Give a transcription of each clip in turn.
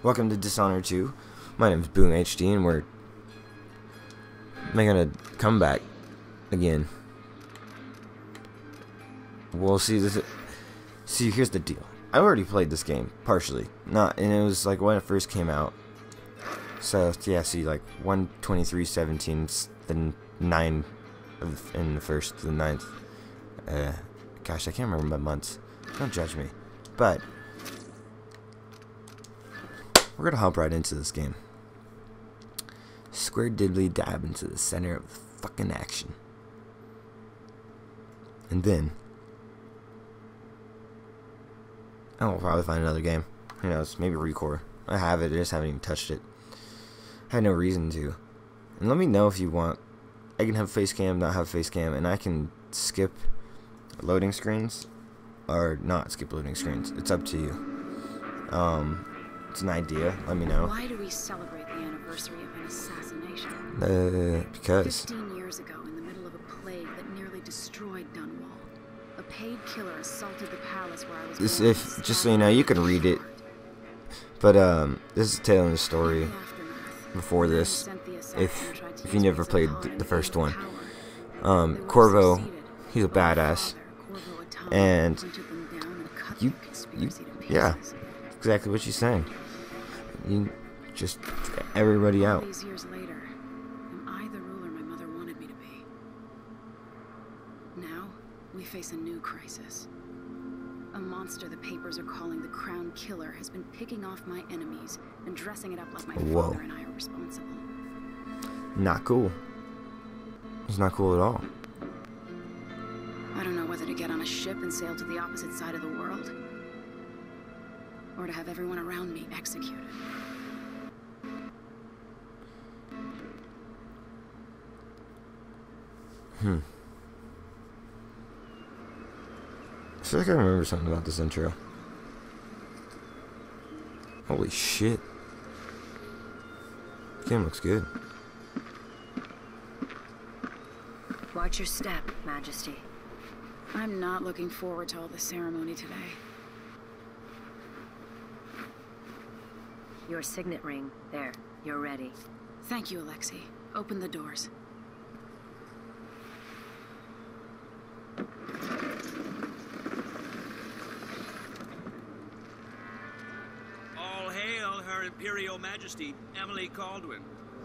Welcome to Dishonored 2. My name is Boom HD, and we're making a comeback again. We'll see this. See, here's the deal. I already played this game partially, and it was like when it first came out. So yeah, see, like 1/23/17, the 9 in the first to the 9th. Gosh, I can't remember my months. Don't judge me, but we're gonna hop right into this game. Square diddly dab into the center of the fucking action, and then I will probably find another game. Who knows? Maybe Recore. I have it. I just haven't even touched it. I had no reason to. And let me know if you want. I can have face cam, not have face cam, and I can skip loading screens or not skip loading screens. It's up to you. It's an idea. Let me know. Why do we celebrate the anniversary of an assassination? Because 15 years ago, in the middle of a plague that nearly destroyed Dunwall, a paid killer assaulted the palace where I was this, born. if just so you know, you can read it. But this is a tale in the story. Before this, if you never played the first one, Corvo, he's a badass, and yeah, exactly what she's saying. You just took everybody out. These years later, am I the ruler my mother wanted me to be? Now we face a new crisis. A monster the papers are calling the Crown Killer has been picking off my enemies and dressing it up like my father and I are responsible. Not cool. It's not cool at all. I don't know whether to get on a ship and sail to the opposite side of the world, or to have everyone around me executed. I feel like I remember something about this intro. Holy shit. This game looks good. Watch your step, Majesty. I'm not looking forward to all the ceremony today. Your signet ring. There. You're ready. Thank you, Alexei. Open the doors. All hail Her Imperial Majesty, Emily Kaldwin.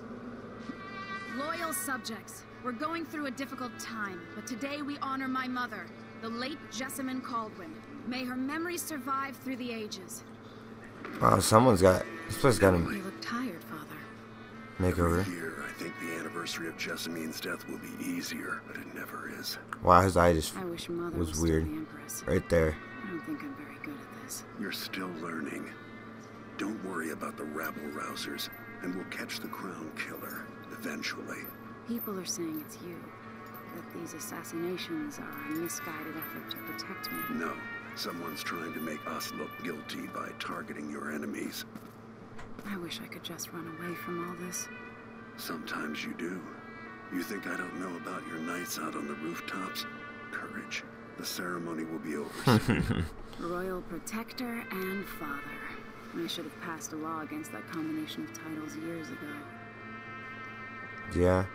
Loyal subjects, we're going through a difficult time, but today we honor my mother, the late Jessamine Kaldwin. May her memory survive through the ages. Wow, someone's got. This place got him. You look tired, Father. Makeover. Here, I think the anniversary of Jessamine's death will be easier, but it never is. Wow, his eye just I wish Mother was still weird. the Empress. Right there. I don't think I'm very good at this. You're still learning. Don't worry about the rabble-rousers, and we'll catch the Crown Killer, eventually. People are saying it's you. That these assassinations are a misguided effort to protect me. No, someone's trying to make us look guilty by targeting your enemies. I wish I could just run away from all this. Sometimes you do. You think I don't know about your nights out on the rooftops? Courage. The ceremony will be over soon. Royal Protector and Father. I should have passed a law against that combination of titles years ago. Yeah.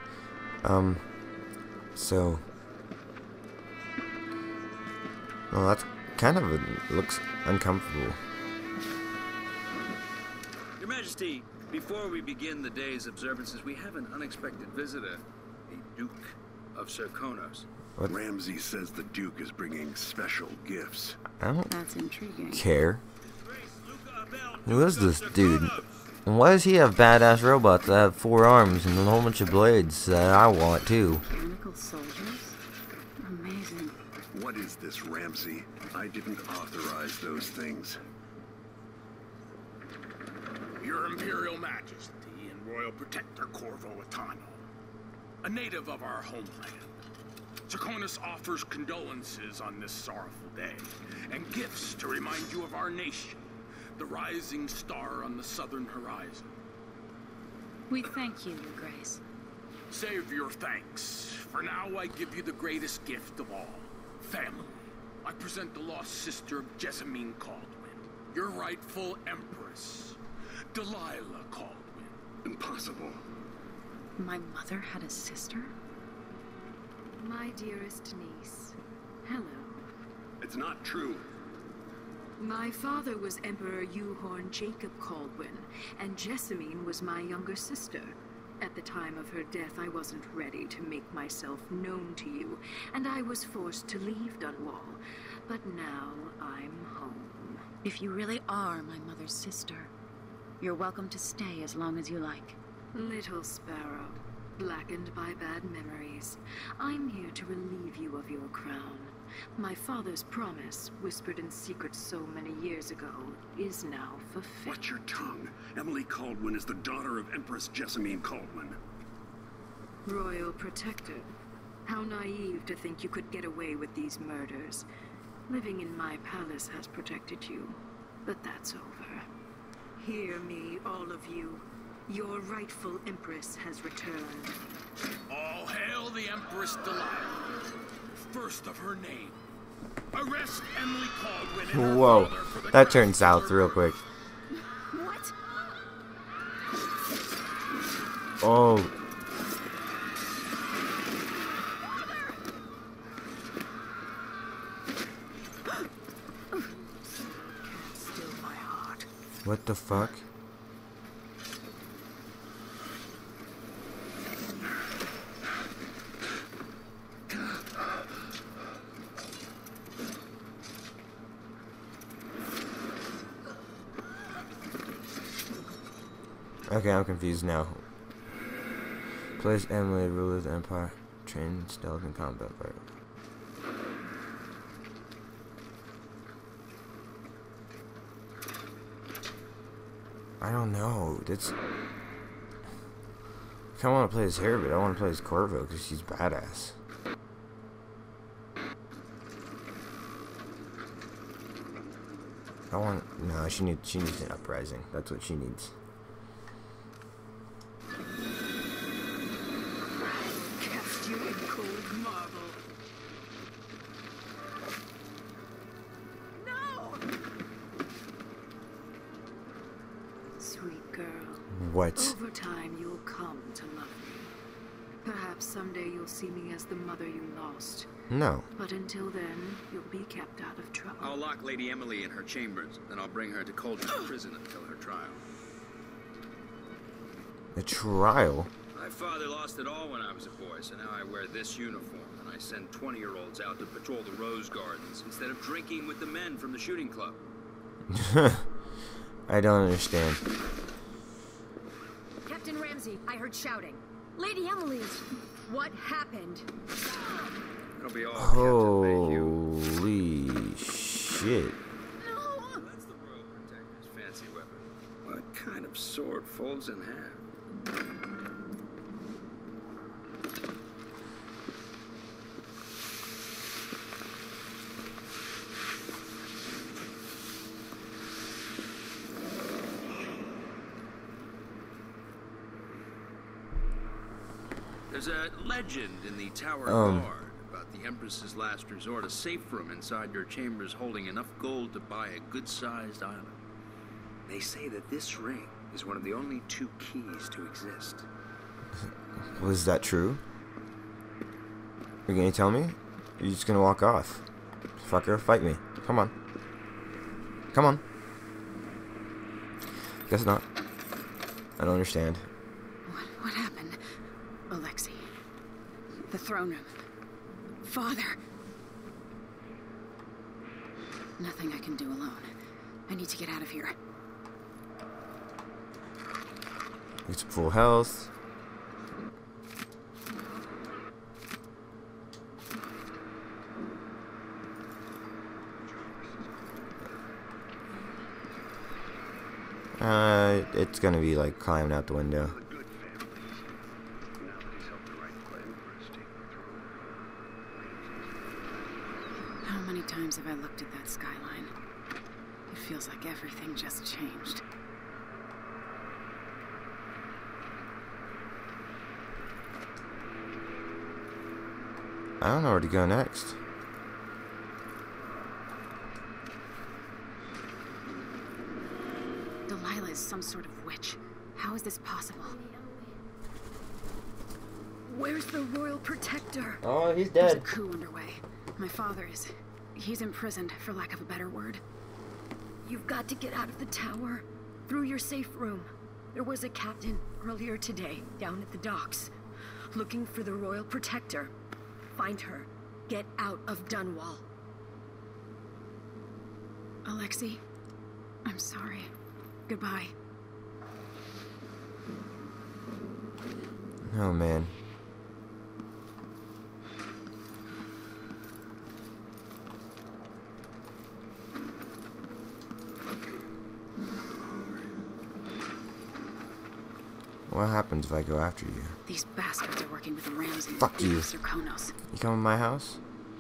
So. Well, that's kind of. It looks uncomfortable. Your Majesty, before we begin the day's observances, we have an unexpected visitor, the Duke of Serkonos. What? Ramsey says the Duke is bringing special gifts. I don't That's intriguing. care. Who is this dude? And why does he have badass robots that have 4 arms and a whole bunch of blades that I want too? Mechanical soldiers? Amazing. What is this, Ramsey? I didn't authorize those things. Your Imperial Majesty and Royal Protector Corvo Attano, a native of our homeland. Serkonos offers condolences on this sorrowful day, and gifts to remind you of our nation, the rising star on the southern horizon. We thank you, Your Grace. Save your thanks. For now, I give you the greatest gift of all, family. I present the lost sister of Jessamine Kaldwin, your rightful empress. Delilah Caldwin. Impossible. My mother had a sister? My dearest niece. Hello. It's not true. My father was Emperor Euhorn Jacob Caldwin, and Jessamine was my younger sister. At the time of her death, I wasn't ready to make myself known to you, and I was forced to leave Dunwall. But now I'm home. If you really are my mother's sister, you're welcome to stay as long as you like. Little Sparrow, blackened by bad memories, I'm here to relieve you of your crown. My father's promise, whispered in secret so many years ago, is now fulfilled. Watch your tongue. Emily Caldwin is the daughter of Empress Jessamine Caldwin. Royal Protector. How naive to think you could get away with these murders. Living in my palace has protected you, but that's over. Hear me, all of you. Your rightful Empress has returned. All hail the Empress Delilah, first of her name. Arrest Emily Caldwin and her Whoa, father for the that crime turned of south murder. real quick. What? Oh. Still my heart. What the fuck? Okay, I'm confused now. Place Emily, ruler of the Empire, trained stealth and combat. I don't know. That's. I kind of want to play as her, but I want to play as Corvo because she's badass. I want. No, she needs an uprising. That's what she needs. Cast you in cold marble. No! Sweet girl. What? Over time, you'll come to love me. Perhaps someday you'll see me as the mother you lost. No. But until then, you'll be kept out of trouble. I'll lock Lady Emily in her chambers, then I'll bring her to Cauldron prison until her trial. A trial? My father lost it all when I was a boy, so now I wear this uniform, and I send 20-year-olds out to patrol the Rose Gardens instead of drinking with the men from the shooting club. I don't understand. Captain Ramsey, I heard shouting. Lady Emily, what happened? It'll be all Captain Mayhew. Holy shit. That's the Royal Protector's fancy weapon. What kind of sword folds in half? There's a legend in the Tower Guard about the Empress's last resort, a safe room inside your chambers holding enough gold to buy a good-sized island. They say that this ring is one of the only 2 keys to exist. Was that true? You're gonna tell me? You're just gonna walk off? Fucker, fight me. Come on. Come on. Guess not. I don't understand. What happened? Alexei. The throne room. Father. Nothing I can do alone. I need to get out of here. It's full health. It's gonna be like climbing out the window. A good family. Now that he's helped the right Empress take the throne. How many times have I looked at that skyline? It feels like everything just changed. I don't know where to go next. Delilah is some sort of witch. How is this possible? Where's the Royal Protector? Oh, he's There's a dead. coup underway. My father is... he's imprisoned, for lack of a better word. You've got to get out of the tower. Through your safe room. There was a captain earlier today, down at the docks. Looking for the Royal Protector. Find her. Get out of Dunwall. Alexei, I'm sorry. Goodbye. Oh, man. What happens if I go after you? These bastards are working with Ramsey. Fuck you. Mr. Konos. You come to my house?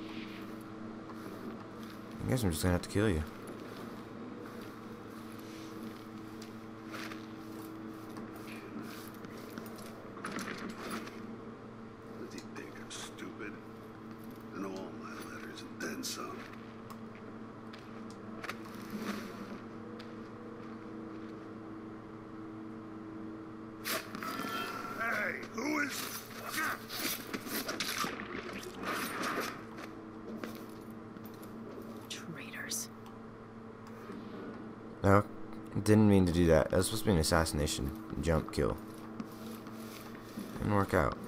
I guess I'm just gonna have to kill you. Does he think I'm stupid? And all my letters and then some. Hey, who is... Traitors. No, didn't mean to do that. That was supposed to be an assassination jump kill. Didn't work out.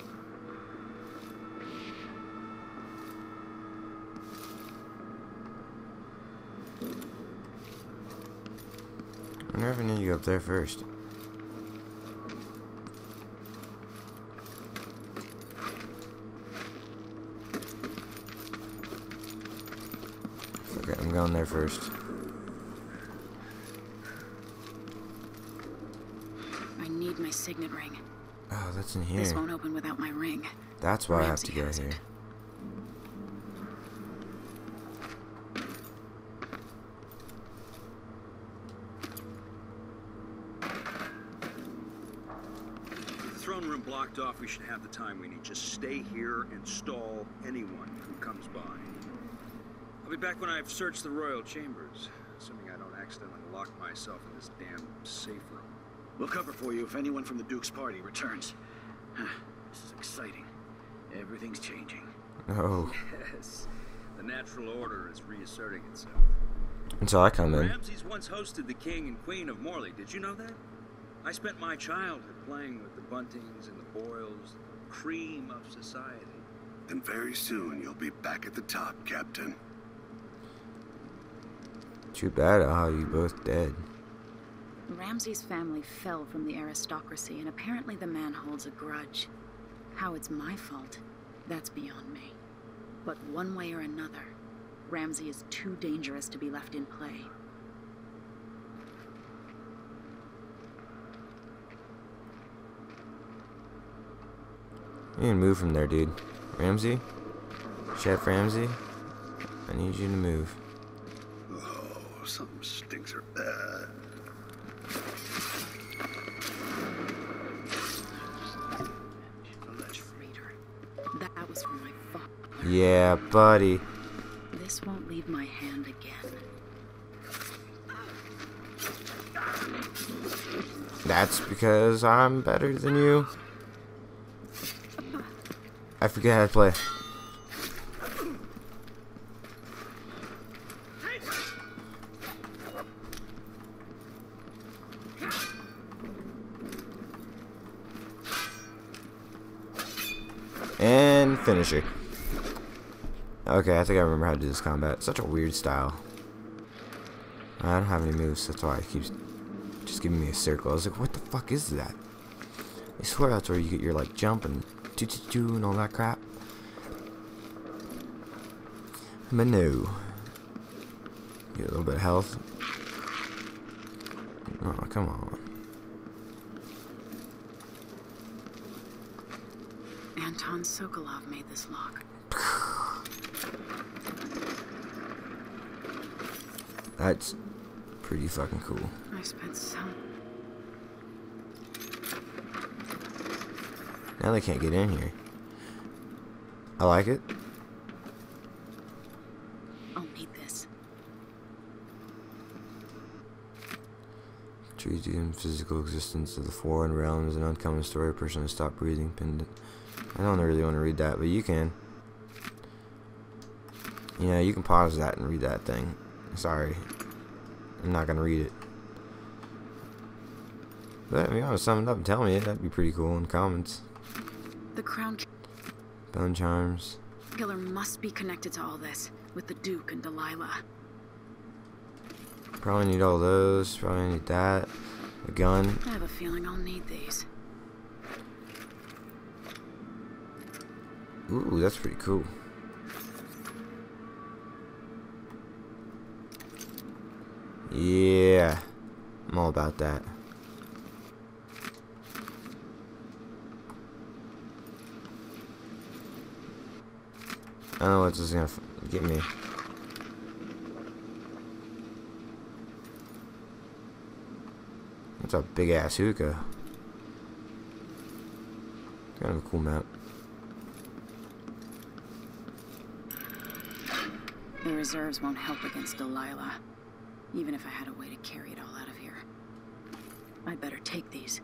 I never knew you go up there first. Okay, I'm going there first. I need my signet ring. Oh, that's in This here. won't open without my ring. That's why I have Ramsey to go has here. it. With the throne room blocked off, we should have the time we need. Just stay here and stall anyone who comes by. I'll be back when I've searched the royal chambers, assuming I don't accidentally lock myself in this damn safe room. We'll cover for you if anyone from the Duke's party returns. This is exciting. Everything's changing. Oh, Yes, the natural order is reasserting itself. until I come in. Ramses once hosted the king and queen of Morley. Did you know that? I spent my childhood playing with the Buntings and the Boyles, the cream of society. And very soon you'll be back at the top, Captain. Too bad how you both dead. Ramsey's family fell from the aristocracy, and apparently the man holds a grudge. How it's my fault, that's beyond me. But one way or another, Ramsey is too dangerous to be left in play. You can move from there, dude. Ramsey? Chef Ramsey? I need you to move. Oh, something stinks her bad. Traitor. That was from my father. Yeah, buddy. This won't leave my hand again. That's because I'm better than you. I forget how to play. And finisher. Okay, I think I remember how to do this combat. Such a weird style. I don't have any moves, that's why it keeps just giving me a circle. I was like, what the fuck is that? I swear that's where you get your like jump and choo and all that crap. But no. Get a little bit of health. Oh, come on. Anton Sokolov made this lock. That's pretty fucking cool. I spent some... Now they can't get in here. I like it. I'll need this. Trees and physical existence of the foreign realms, an uncommon story, a person to stop breathing, pendant. I don't really want to read that, but you can. Yeah, you can pause that and read that thing. Sorry. I'm not gonna read it. But if you want to sum it up and tell me it, that'd be pretty cool in the comments. The crown Bone charms. killer must be connected to all this, with the Duke and Delilah. Probably need all those. Probably need that. A gun. I have a feeling I'll need these. Ooh, that's pretty cool. Yeah. I'm all about that. I don't know what this is gonna get me. That's a big ass hookah. Kind of a cool map. The reserves won't help against Delilah, even if I had a way to carry it all out of here. I'd better take these.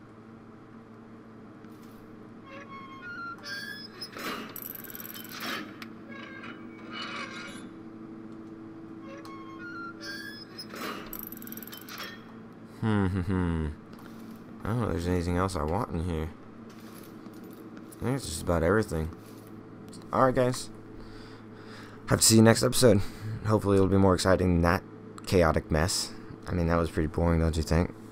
I don't know if there's anything else I want in here. I think it's just about everything. Alright, guys. Have to see you next episode. Hopefully it'll be more exciting than that chaotic mess. I mean, that was pretty boring, don't you think?